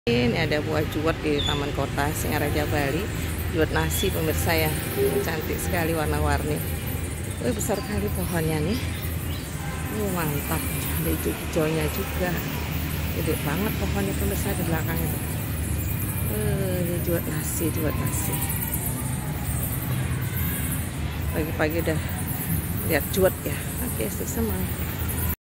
Ini ada buah juwet di Taman Kota Singaraja Bali. Juwet nasi pemirsa ya, cantik sekali warna-warni. Besar kali pohonnya nih. Mantap, ada hijau-hijaunya juga. Gede banget pohonnya pemirsa di belakang itu. Ini juwet nasi. Pagi-pagi udah lihat juwet ya. Oke, semangat.